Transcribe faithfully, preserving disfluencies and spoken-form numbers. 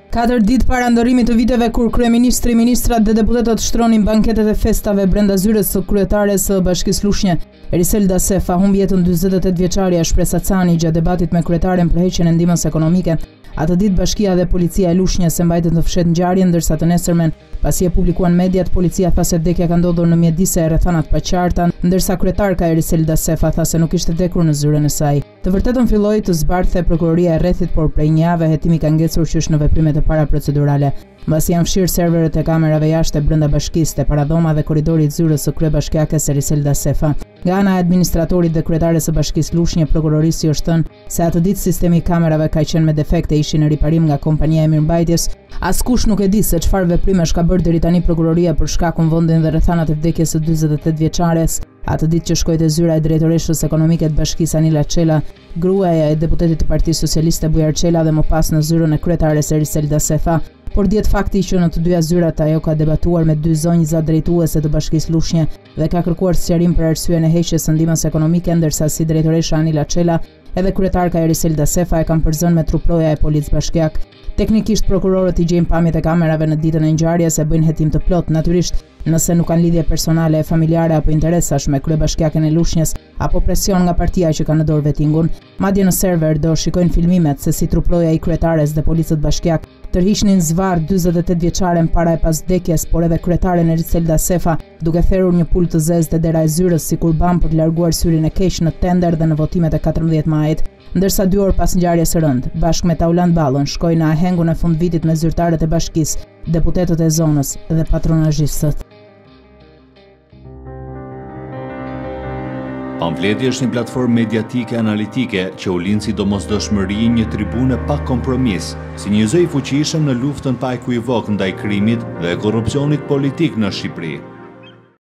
Katër ditë para ndorimit të viteve kur kryeministri, ministrat dhe deputetët shtronin banketet e festave brenda zyrës së kryetares së Bashkisë Lushnje, Eriselda Sefa humbi jetën dyzet e tetë vjeçaria Shpresa Cani gjatë debatit me kryetaren për heqjen e ndihmës ekonomike. Atë ditë bashkia dhe policia e Lushnjës e mbajtën të fshetë ngjarjen, ndërsa të nesërmen, pasi e publikuan mediat, policia tha se vdekja ka ndodhur në mjedise e rrethanat paqarta, ndërsa kryetarka Eriselda Sefa tha se nuk ishte vdekur në zyrën e saj. Të vërtetën filloi të zbardhte prokuroria e rrethit, por prej një jave hetimi ka ngecur qysh në veprimet e para procedurale. Mbasi janë fshirë serverët e kamerave jashtë brenda bashkisë, te paradhoma dhe korridorit zyrës së kryebashkiakes Eriselda Sefa. Nga ana e administratorit dhe kryetares së Bashkisë Lushnje, prokurorisi është thënë se atë ditë sistemi i kamerave ka qenë me defekte, ishin në riparim nga kompania e mirëmbajtjes. Askush nuk e di se çfarë veprimesh ka bërë deri tani prokuroria për shkakun, vendin dhe rrethanat e vdekjes së dyzet e tetë vjeçares. Atë ditë që shkoi te zyra e drejtoreshës ekonomike të bashkisë Anila Çela, gruaja e deputetit të Partisë Socialiste Bujar Çela dhe më pas në zyrën e kryetares Eriselda Sefa. Por diet fakti që në të dyja zyrat ajo ka debatuar me dy zonjza drejtuese të Bashkisë Lushnje dhe ka kërkuar sqarim për arsyeën e heqjes së ndihmës ekonomike, ndërsa si drejtoresha Anila Çela edhe kryetarka Eriselda Sefa e kanë përzënë me truploja e policë bashkiak. Teknikisht prokurorët i gjejnë pamjet e kamerave në ditën e ngjarjes e bëjnë hetim të plot, natyrisht nëse nuk kanë lidhje personale e familjare apo interesash me kryebashkiaken e Lushnjës apo presion nga partia që ka në dorë vetingun. Madje në server do shikojnë filmimet se si truploja i kryetares dhe policët bashkiak tërhiqnin zvarr dyzet e tetë vjeçaren para e pas vdekjes, por edhe kryetaren Eriselda Sefa duke therrur një pulë të zezë te dera e zyrës si kurban për të larguar syrin e keq në tender dhe në votimet e katërmbëdhjetë majit. Ndërsa dy orë pas ngjarjes së rënd, bashkë me Tauland Ballon, shkoi në ahengun e fundvitit me zyrtarët e bashkisë, deputetët e zonës dhe patronazhistët. Pamfleti është një platformë mediatike analitike që u lind si domosdoshmëri, një tribune pa kompromis, si një zë i fuqishëm në luftën pa ekuivok ndaj krimit dhe korrupsionit politik në Shqipëri.